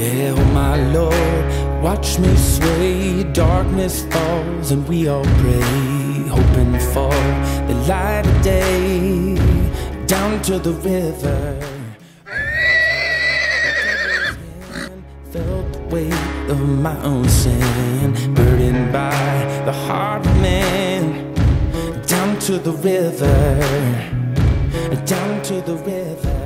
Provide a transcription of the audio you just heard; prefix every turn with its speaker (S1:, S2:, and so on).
S1: Yeah, oh my Lord, watch me sway. Darkness falls and we all pray, hoping for the light of day. Down to the river, felt the weight of my own sin, burdened by the heart of man. Down to the river, down to the river.